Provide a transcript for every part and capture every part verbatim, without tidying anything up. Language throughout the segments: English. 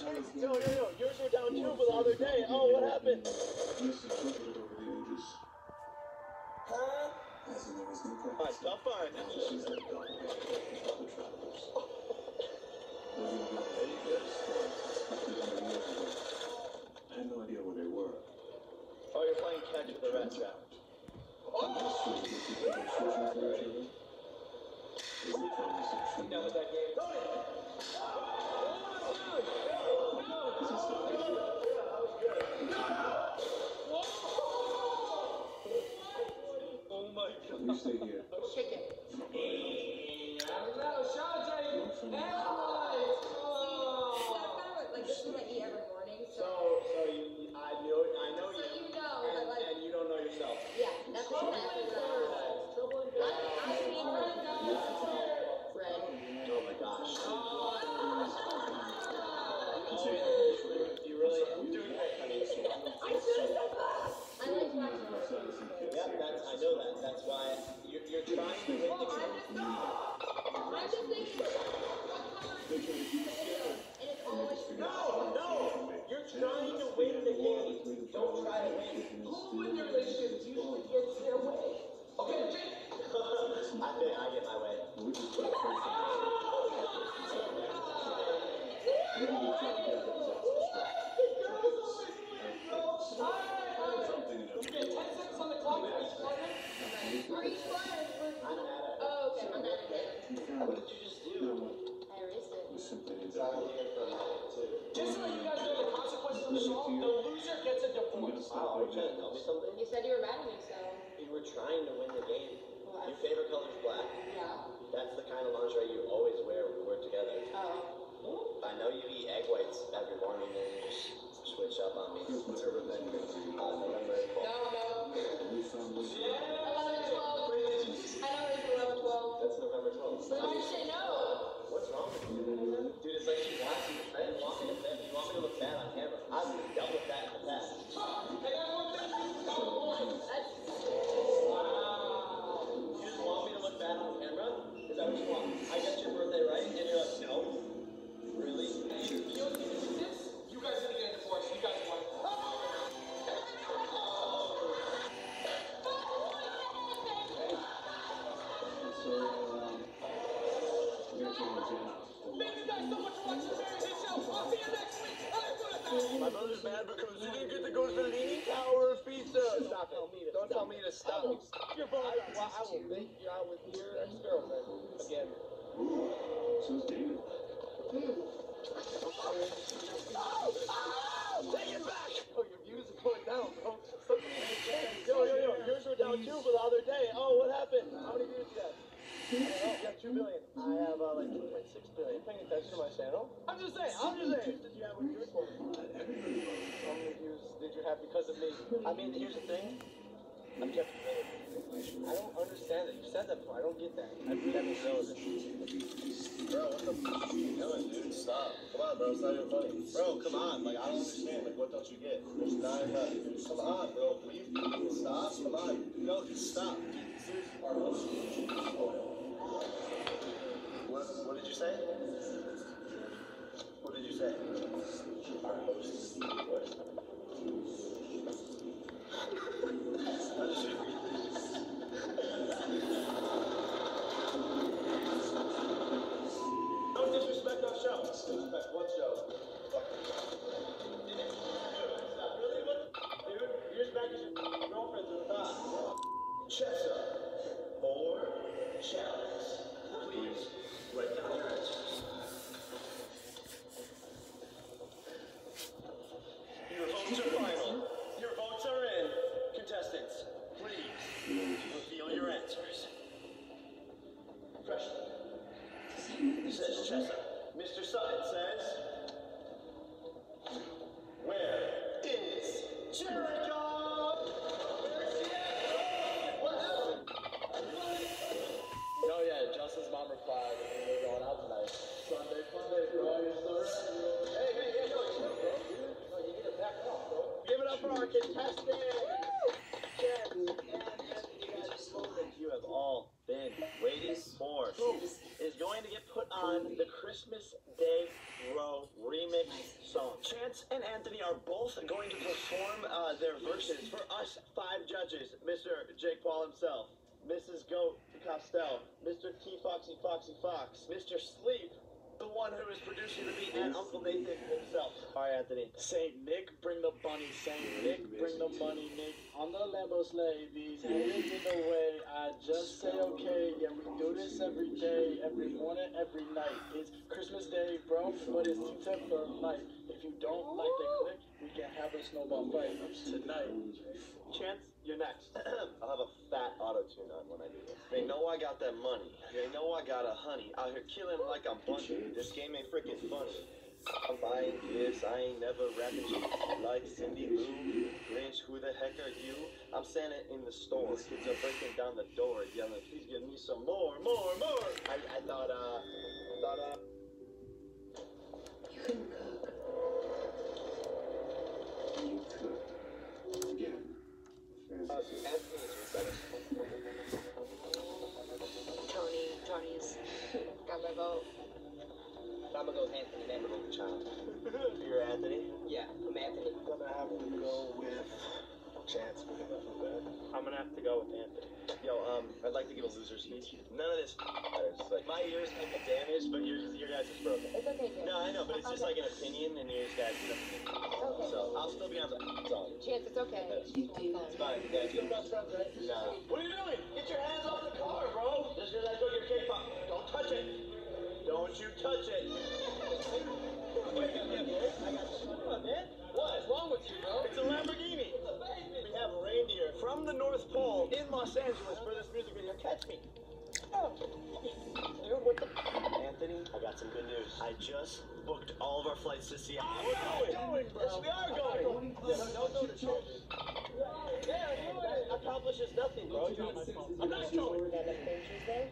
Yo, yo, yo, yours were down too for the other day. Oh, what happened? Huh? Alright, stop firing now. I had no idea where they were. Oh, you're playing catch with the rat trap. You done with that game? Tony! Oh my god. You stay here. Shake it. Like this is what I eat every morning. So, so you, I know, I know So you, you know, and, but like, and you don't know yourself. yeah, that's exactly what I I mean, Fred. Oh my gosh. Oh, you really, you're doing great, honey. I like watching it. Yeah, that's, I know that. That's why you're, you're trying to win the game. I'm just thinking, what color is it? And it's always No, no! You're trying to win the game. Don't try to win. Who in your relationship usually gets their way? Okay, Jake. I think I get my way. You get ten seconds on the clock. Are you flying? I'm mad at her. Oh, okay. I'm not at it. What did you just do? I erased it. We simply need So I'm to. here for a minute, too. Just so you guys know the consequences of the song, the loser gets a divorce. Wow, are you trying to tell me something? You said you were mad at me, so. You were trying to win the game. Well, Your favorite color is black. yeah. That's the kind of lingerie you always wear when we're together. Oh. I know you eat egg whites every morning and you just switch up on me. What's her revenge? Uh, November No, twelfth. no. We found this. eleven, twelve. I know it's eleven, twelve. That's November twelfth. But why did you say no? What's wrong with you? Dude, it's like she wants you. I didn't want me to fit. You want me to look bad on camera. I've dealt with that in the past. Hey, everyone, thank you. That's. Wow. You just want me to look bad on camera? Is that what you want? I got your birthday right, and you're like, no. Really? You know what you this? You guys are gonna get a divorce. You guys won. So, um, we got you on the channel. Thank you guys so much for watching the Mary Hit Show. I'll see you next week. Bye, My brother's mad because you didn't get to go to the Leaning Tower of Pizza. Stop it. Don't tell me to stop. Your brother. I, well, I will make you out with your ex-girlfriend again. So is David. Take it back! Oh, your views are going down, bro. Something needs to change. Yo, yo, yo, yours were down too for the other day. Oh, what happened? How many views you got? Oh, you got two billion. I have uh, like two point six billion. Paying attention to my channel. I'm just saying, I'm just saying. Did you have when you were born? How many views did you have because of me? I mean, here's the thing. I'm kept relevant. I don't understand that. You said that before. I don't get that. I kept it relevant. Bro, what the fuck are you doing, dude? Stop. Come on, bro. It's not even funny. Bro, come on. Like, I don't understand. Like, what don't you get? There's not enough. Come on, bro. Please. Stop. Come on. No, stop. Seriously. What, what did you say? What did you say? Don't disrespect our show. Disrespect what show? Really? What? Dude, you're as bad as your girlfriend's in the back. Chessa. Four challenges. Please, write down your answers. Your votes are final. Your votes are in. Contestants, please reveal your answers. Freshman. Says Chessa. Mister Sutton says, where is Jericho? Oh yeah, Justin's mom replied, and we're going out tonight. Sunday, Sunday, bro. You're so right. Hey, hey, hey, yo, chill, bro. Dude, no, you need to back off, bro. Give it up for our contestants. Yes, and, and you guys know that you have all been waiting for is going to get put on the Christmas Day Bro remix song. Chance and Anthony are both going to perform uh, their verses for us five judges. Mister Jake Paul himself, Missus Goat Costell, Mister T Foxy Foxy Fox, Mister Sleep, the one who is producing the beat, and Uncle Nathan himself. All right, Anthony. Saint Nick, bring the bunny. Saint Nick, bring the money. Nick, on the Lambo sleigh, these haters in the way. I just say okay. Yeah, we do this every day, every morning, every night. It's Christmas Day, bro, but it's T-Tip for night. If you don't like the click, we can have a snowball fight tonight. Chance, you're next. I'll have a fat auto-tune on when I do this. They know I got that money. They know I got a honey. Out here killing like I'm Bundy. This game ain't freaking funny. I'm buying gifts. I ain't never rapping shit like Cindy Lou. Grinch, who the heck are you? I'm Santa in the store. Kids are breaking down the door, yelling, please give me some more, more, more. I, I thought, uh, I thought, uh. You can cook. You cook. Again. Uh, Anthony's better. Tony, Tony's got my vote. I'm gonna go with Anthony Vanderbilt. Child. You're Anthony? Yeah, I'm Anthony. I'm gonna have to go with Chance. I'm gonna have to go with Anthony. Yo, um, I'd like to give a loser speech. None of this matters. Like, my ears might be damaged, but yours, your guys is broken. It's okay, Chance. No, I know, but it's just like an opinion, and yours guys is an opinion. Okay. So, I'll still be on the song. Chance, it's okay. It's fine, you guys. You're best friends, right? No. What are you doing? Get your hands off the car, bro. Just because I took your cake pop. Don't touch it. Don't you touch it. Wait a minute, bro. I got you. Come on, man. What is wrong with you, bro? It's a Lamborghini. It's a baby. We have reindeer from the North Pole in Los Angeles for this music video. Catch me. Oh. Dude, what the? Anthony, I got some good news. I just booked all of our flights to Seattle. We're going. Going, bro. Yes, we are going. Don't, don't go to church. Yeah, that accomplishes nothing, bro. You're not my fault. I'm not going. That like thing Tuesday?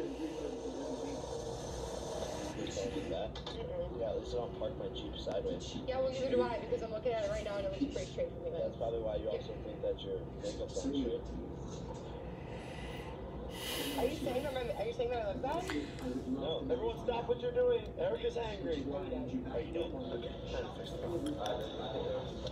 That? Yeah, at least I don't park my Jeep sideways. Yeah, well, neither do I, because I'm looking at it right now and it looks pretty straight for me. That's probably why you also think that your makeup's on straight. Are you saying that my, are you saying that I look bad? No, everyone stop what you're doing. Erica's angry. How you doing? Okay, trying to fix it.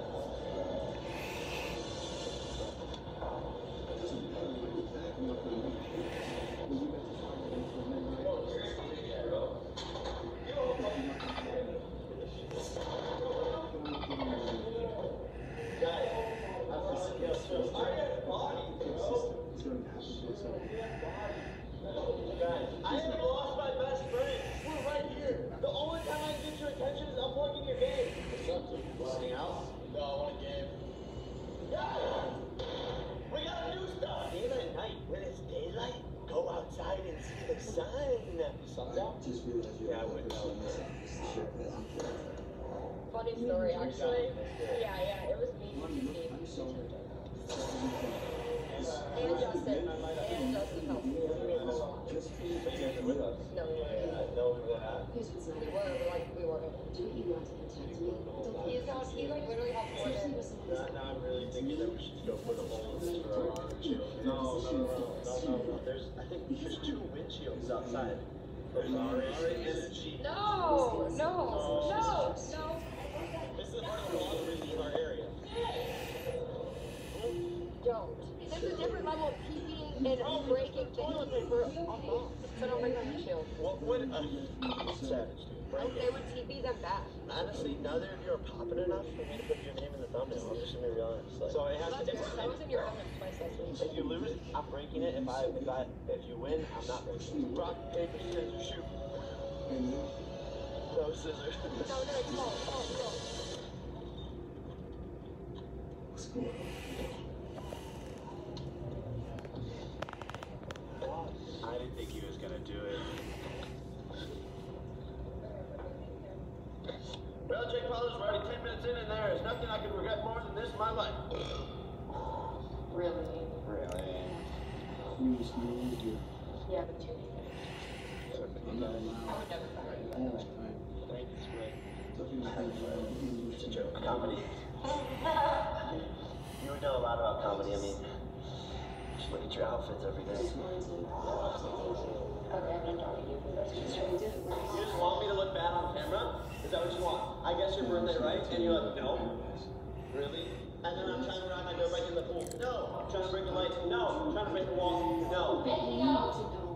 I have lost my best friend. We're right here. The only time I can get your attention is unplugging your game. What's up, dude? You wanna hang out? No, I want a game. Yeah! We gotta do stuff! Day and night, when it's daylight, go outside and see the sun. Sun's out? Yeah, I wouldn't know. Funny story, actually. Yeah, yeah, it was me, Steve. And Justin. And Justin helped me. But you guys are with us. No, we weren't. I know we were not. We were, but like, we weren't. He's not, he like literally helped more than. Now, now I'm really thinking that we should go put a hole in for our arm shield. No, no, no, no, no, no. There's, I think there's two windshields outside. There's ours and a Jeep. No, no, no, no. This is part of the laundry in our area. Don't. There's a different level of peeping and breaking things for a mom. So don't break my windshield. What would uh, savage, dude? Break They it. would T V them back. Honestly, neither of you are popping enough for me to put your name in the thumbnail. I'm just gonna be real honest. Like, so it has to be. That was in your comment twice last week. If you lose, I'm breaking it. If I, if I, if you win, I'm not breaking it. Rock, paper, scissors, shoot. No scissors. No, no, come on, come on, come on. I didn't think he was gonna do it. Well, Jake Paul is already ten minutes in, and there is nothing I could regret more than this in my life. Really? Really? Yeah, but two. I would never fire you. It's a joke. Comedy. You would know a lot about comedy. I mean, just look at your outfits every day. Okay, I'm gonna talk to you first. You just want me to look bad on camera? Is that what you want? I guess your birthday, right? And you're like, no. Really? And then I'm trying to ride my dirt bike in the pool. No. I'm trying to break the lights. No. I'm trying to break the wall. No.